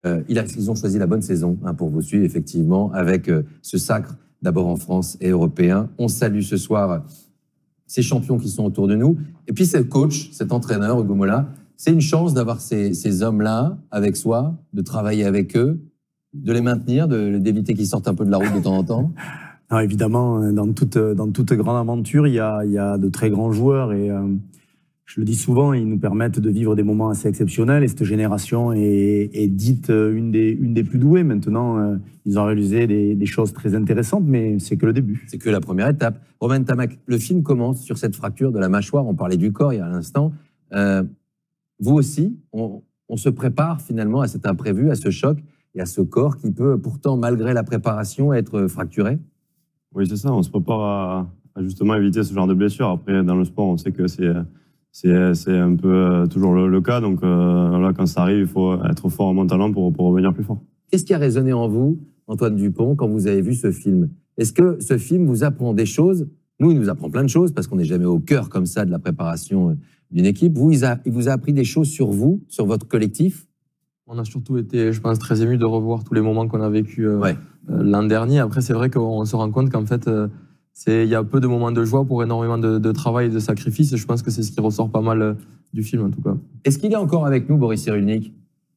Ils ont choisi la bonne saison pour vous suivre, effectivement, avec ce sacre, d'abord en France et européen. On salue ce soir ces champions qui sont autour de nous. Et puis, c'est le coach, cet entraîneur, Ugo Mola. C'est une chance d'avoir ces hommes-là avec soi, de travailler avec eux, de les maintenir, d'éviter qu'ils sortent un peu de la route de temps en temps. Non, évidemment, dans toute grande aventure, il y a de très grands joueurs et je le dis souvent, ils nous permettent de vivre des moments assez exceptionnels et cette génération est dite une des plus douées. Maintenant, ils ont réalisé des choses très intéressantes, mais c'est que le début. C'est que la première étape. Romain Tamac, le film commence sur cette fracture de la mâchoire. On parlait du corps il y a un instant. Vous aussi, on se prépare finalement à cet imprévu, à ce choc et à ce corps qui peut pourtant, malgré la préparation, être fracturé. Oui, c'est ça. On se prépare à justement éviter ce genre de blessure. Après, dans le sport, on sait que c'est un peu toujours le cas. Donc là, quand ça arrive, il faut être fort mentalement pour revenir plus fort. Qu'est-ce qui a résonné en vous, Antoine Dupont, quand vous avez vu ce film? Est-ce que ce film vous apprend des choses? Nous, il nous apprend plein de choses parce qu'on n'est jamais au cœur comme ça de la préparation d'une équipe. Vous, il vous a appris des choses sur vous, sur votre collectif? On a surtout été, je pense, très émus de revoir tous les moments qu'on a vécu l'an dernier. Après, c'est vrai qu'on se rend compte qu'en fait, il y a peu de moments de joie pour énormément de travail et de sacrifice. Et je pense que c'est ce qui ressort pas mal du film, en tout cas. Est-ce qu'il est encore avec nous, Boris Cyrulnik?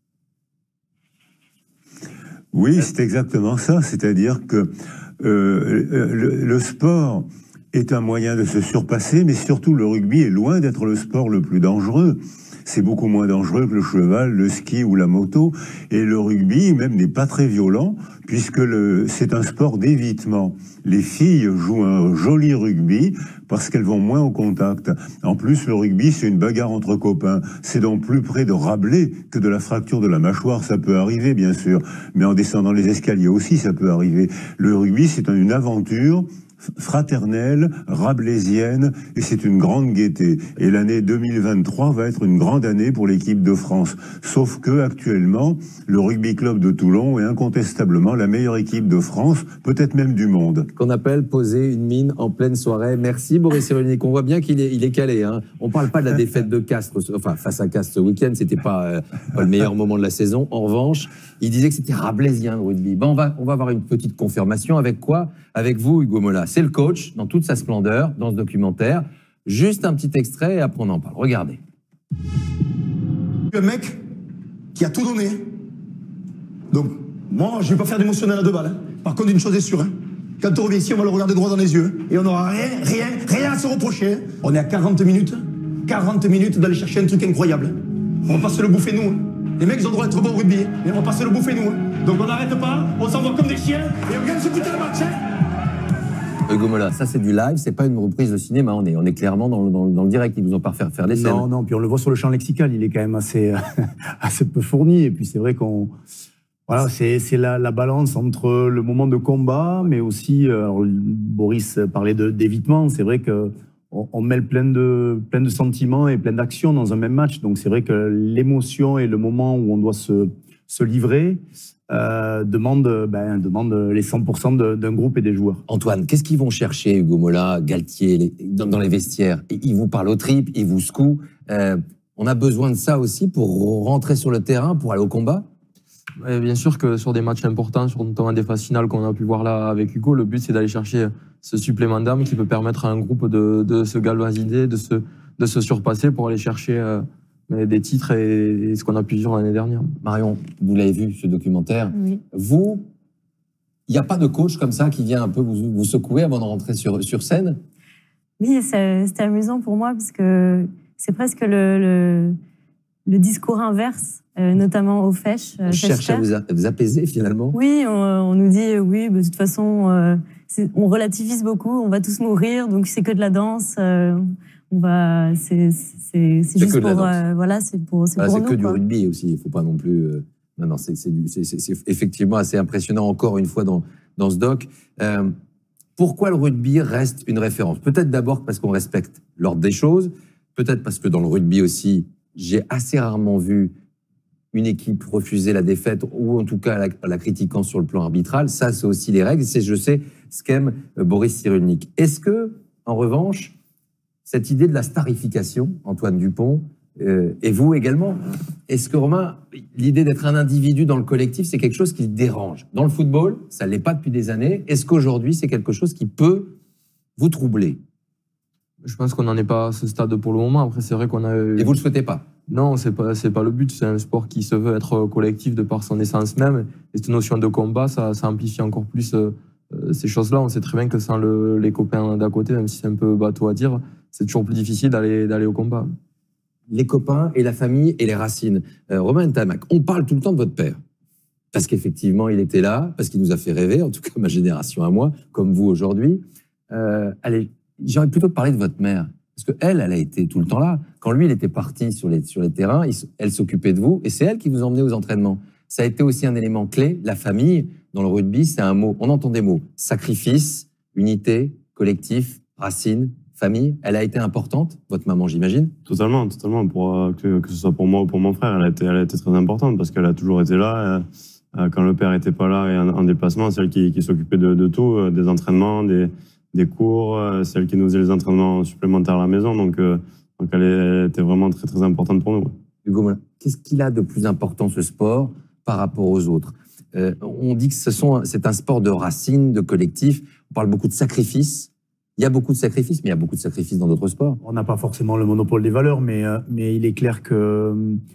Oui, c'est exactement ça. C'est-à-dire que le sport est un moyen de se surpasser, mais surtout le rugby est loin d'être le sport le plus dangereux. C'est beaucoup moins dangereux que le cheval, le ski ou la moto. Et le rugby, même, n'est pas très violent, puisque c'est un sport d'évitement. Les filles jouent un joli rugby parce qu'elles vont moins au contact. En plus, le rugby, c'est une bagarre entre copains. C'est donc plus près de Rabelais que de la fracture de la mâchoire. Ça peut arriver, bien sûr. Mais en descendant les escaliers aussi, ça peut arriver. Le rugby, c'est une aventure fraternelle, rabelaisienne, et c'est une grande gaieté. Et l'année 2023 va être une grande année pour l'équipe de France. Sauf que, actuellement, le Rugby Club de Toulon est incontestablement la meilleure équipe de France, peut-être même du monde. Qu'on appelle poser une mine en pleine soirée. Merci Boris Cyrulnik. On voit bien qu'il est calé. Hein. On ne parle pas de la défaite de Castres, enfin face à Castres ce week-end, c'était pas le meilleur moment de la saison. En revanche, il disait que c'était rabelaisien le rugby. Bon, on va avoir une petite confirmation. Avec quoi? Avec vous, Ugo Mola. C'est le coach, dans toute sa splendeur, dans ce documentaire. Juste un petit extrait et après on en parle. Regardez. Un mec qui a tout donné. Donc, moi, je vais pas faire d'émotionnel à deux balles. Hein. Par contre, une chose est sûre. Hein. Quand on revient ici, on va le regarder droit dans les yeux. Et on n'aura rien à se reprocher. Hein. On est à 40 minutes. 40 minutes d'aller chercher un truc incroyable. On va pas se le bouffer, nous. Hein. Les mecs, ils ont le droit d'être bons au rugby. Mais on va pas se le bouffer, nous. Hein. Donc, on n'arrête pas. On s'envoie comme des chiens. Et on gagne ce putain de match. Hugo Mola, ça c'est du live, c'est pas une reprise de cinéma, on est clairement dans le direct, ils vous ont pas fait faire des scènes. Non, puis on le voit sur le champ lexical, il est quand même assez peu fourni, et puis c'est vrai voilà, c'est la balance entre le moment de combat, mais aussi, alors, Boris parlait d'évitement, c'est vrai qu'on mêle plein de sentiments et plein d'actions dans un même match, donc c'est vrai que l'émotion et le moment où on doit se livrer, demande les 100% d'un groupe et des joueurs. Antoine, qu'est-ce qu'ils vont chercher, Hugo Mola, Galtier, dans les vestiaires? Ils vous parlent au tripes, ils vous secouent. On a besoin de ça aussi pour rentrer sur le terrain, pour aller au combat? Bien sûr que sur des matchs importants, notamment des phases finales qu'on a pu voir là avec Hugo, le but c'est d'aller chercher ce supplément d'âme qui peut permettre à un groupe de se galvaniser, de se surpasser pour aller chercher des titres et ce qu'on a pu vivre l'année dernière. Marion, vous l'avez vu, ce documentaire. Oui. Vous, il n'y a pas de coach comme ça qui vient un peu vous secouer avant de rentrer sur scène? Oui, c'était amusant pour moi parce que c'est presque le discours inverse, notamment au FECH. On cherche à vous apaiser finalement? Oui, on nous dit, oui, de toute façon, on relativise beaucoup, on va tous mourir, donc c'est que de la danse. C'est juste pour voilà, c'est pour nous. C'est que du rugby aussi, il ne faut pas non plus. Non, c'est effectivement assez impressionnant encore une fois dans ce doc. Pourquoi le rugby reste une référence? Peut-être d'abord parce qu'on respecte l'ordre des choses, peut-être parce que dans le rugby aussi, j'ai assez rarement vu une équipe refuser la défaite ou en tout cas la critiquant sur le plan arbitral. Ça, c'est aussi les règles. C'est, je sais, ce qu'aime Boris Cyrulnik. Est-ce que, en revanche, cette idée de la starification, Antoine Dupont, et vous également. Est-ce que, Romain, l'idée d'être un individu dans le collectif, c'est quelque chose qui le dérange? Dans le football, ça ne l'est pas depuis des années. Est-ce qu'aujourd'hui, c'est quelque chose qui peut vous troubler? Je pense qu'on n'en est pas à ce stade pour le moment. Après, c'est vrai qu'on a... Et vous ne le souhaitez pas? Non, c'est pas le but. C'est un sport qui se veut être collectif de par son essence même. Et cette notion de combat, ça amplifie encore plus ces choses-là. On sait très bien que sans les copains d'à côté, même si c'est un peu bateau à dire, c'est toujours plus difficile d'aller au combat. Les copains et la famille et les racines. Romain Ntamak, on parle tout le temps de votre père. Parce qu'effectivement, il était là, parce qu'il nous a fait rêver, en tout cas ma génération à moi, comme vous aujourd'hui. Allez, j'aurais plutôt parlé de votre mère. Parce qu'elle, elle a été tout le temps là. Quand lui, il était parti sur les terrains, elle s'occupait de vous et c'est elle qui vous emmenait aux entraînements. Ça a été aussi un élément clé. La famille, dans le rugby, c'est un mot. On entend des mots. Sacrifice, unité, collectif, racine, famille. Elle a été importante, votre maman, j'imagine? Totalement. Que ce soit pour moi ou pour mon frère, elle a été très importante parce qu'elle a toujours été là. Quand le père n'était pas là et en déplacement, c'est elle qui s'occupait de tout, des entraînements, des cours, celle qui nous faisait les entraînements supplémentaires à la maison. Donc elle était vraiment très, très importante pour nous. Hugo Mollin, qu'est-ce qu'il a de plus important, ce sport, par rapport aux autres? On dit que c'est un sport de racines, de collectif. On parle beaucoup de sacrifices. Il y a beaucoup de sacrifices, mais il y a beaucoup de sacrifices dans d'autres sports. On n'a pas forcément le monopole des valeurs, mais il est clair que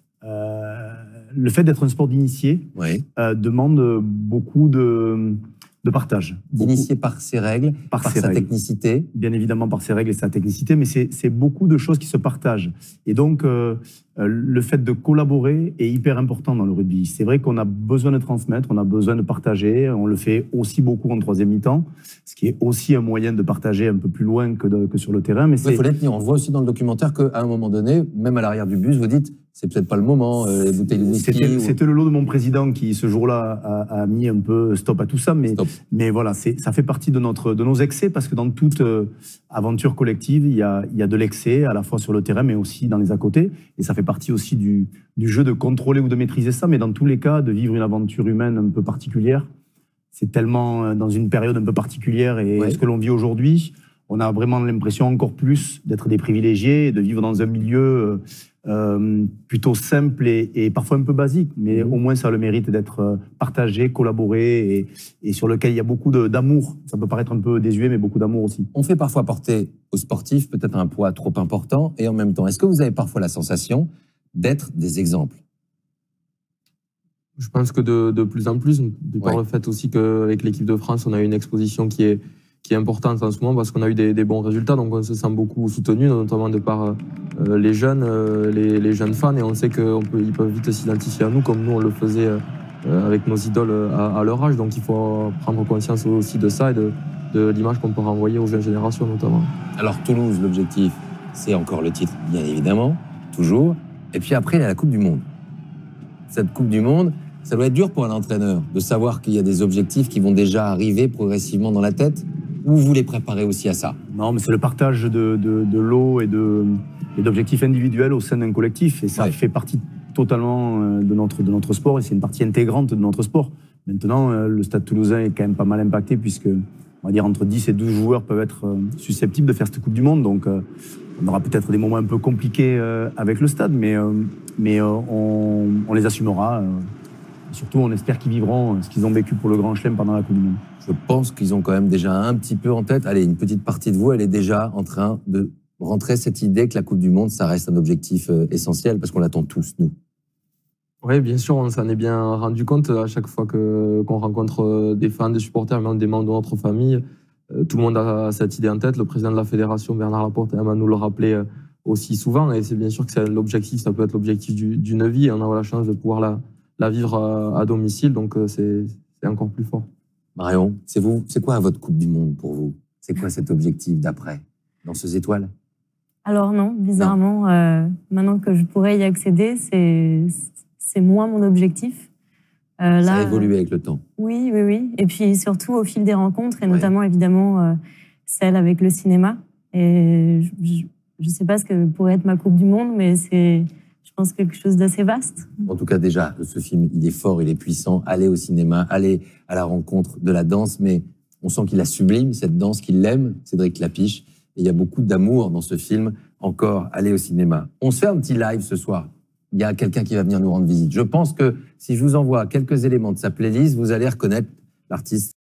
le fait d'être un sport d'initié demande beaucoup de partage. D'initié par ses règles, par sa technicité. Bien évidemment par ses règles et sa technicité, mais c'est beaucoup de choses qui se partagent. Et donc, le fait de collaborer est hyper important dans le rugby. C'est vrai qu'on a besoin de transmettre, on a besoin de partager. On le fait aussi beaucoup en troisième mi-temps, ce qui est aussi un moyen de partager un peu plus loin que sur le terrain. Mais il faut l'être. On voit aussi dans le documentaire qu'à un moment donné, même à l'arrière du bus, vous dites c'est peut-être pas le moment, les bouteilles de whisky. C'était le lot de mon président qui, ce jour-là, a mis un peu stop à tout ça. Mais voilà, ça fait partie de nos excès, parce que dans toute aventure collective, il y a de l'excès, à la fois sur le terrain, mais aussi dans les à côté. Et ça fait partie aussi du jeu de contrôler ou de maîtriser ça. Mais dans tous les cas, de vivre une aventure humaine un peu particulière, c'est tellement dans une période un peu particulière. Et ce que l'on vit aujourd'hui, on a vraiment l'impression encore plus d'être des privilégiés et de vivre dans un milieu plutôt simple et parfois un peu basique, mais au moins ça a le mérite d'être partagé, collaboré et sur lequel il y a beaucoup d'amour. Ça peut paraître un peu désuet, mais beaucoup d'amour aussi. On fait parfois porter aux sportifs peut-être un poids trop important, et en même temps, est-ce que vous avez parfois la sensation d'être des exemples? Je pense que de plus en plus, par le fait aussi qu'avec l'équipe de France, on a une exposition qui est importante en ce moment parce qu'on a eu des bons résultats, donc on se sent beaucoup soutenu, notamment de par les jeunes fans, et on sait qu'ils peuvent vite s'identifier à nous comme nous on le faisait avec nos idoles à leur âge, donc il faut prendre conscience aussi de ça et de l'image qu'on peut renvoyer aux jeunes générations notamment. Alors Toulouse, l'objectif, c'est encore le titre, bien évidemment, toujours, et puis après il y a la Coupe du Monde. Cette Coupe du Monde, ça doit être dur pour un entraîneur de savoir qu'il y a des objectifs qui vont déjà arriver progressivement dans la tête. Ou vous les préparez aussi à ça? Non, mais c'est le partage de l'eau et d'objectifs individuels au sein d'un collectif. Et ça fait partie totalement de notre sport, et c'est une partie intégrante de notre sport. Maintenant, le Stade Toulousain est quand même pas mal impacté, puisque, on va dire, entre 10 et 12 joueurs peuvent être susceptibles de faire cette Coupe du Monde. Donc, on aura peut-être des moments un peu compliqués avec le stade, mais on les assumera. Surtout, on espère qu'ils vivront ce qu'ils ont vécu pour le Grand Chelem pendant la Coupe du Monde. Je pense qu'ils ont quand même déjà un petit peu en tête. Allez, une petite partie de vous, elle est déjà en train de rentrer cette idée que la Coupe du Monde, ça reste un objectif essentiel, parce qu'on l'attend tous, nous. Oui, bien sûr, on s'en est bien rendu compte à chaque fois qu'on rencontre des fans, des supporters, même des membres de notre famille. Tout le monde a cette idée en tête. Le président de la fédération, Bernard Laporte, aime à nous le rappeler aussi souvent. Et c'est bien sûr que c'est l'objectif, ça peut être l'objectif d'une vie. Et on a la chance de pouvoir la vivre à domicile, donc c'est encore plus fort. Marion, c'est quoi votre Coupe du Monde pour vous? C'est quoi cet objectif d'après, dans ces étoiles? Alors non, bizarrement, maintenant que je pourrais y accéder, c'est moins mon objectif. Ça a évolué avec le temps. Oui. Et puis surtout au fil des rencontres, et notamment évidemment celle avec le cinéma. Et je ne sais pas ce que pourrait être ma Coupe du Monde, mais c'est, je pense, quelque chose d'assez vaste. En tout cas, déjà, ce film, il est fort, il est puissant. Allez au cinéma, allez à la rencontre de la danse, mais on sent qu'il la sublime, cette danse, qu'il l'aime, Cédric Klapisch. Et il y a beaucoup d'amour dans ce film encore aller au cinéma. On se fait un petit live ce soir. Il y a quelqu'un qui va venir nous rendre visite. Je pense que si je vous envoie quelques éléments de sa playlist, vous allez reconnaître l'artiste.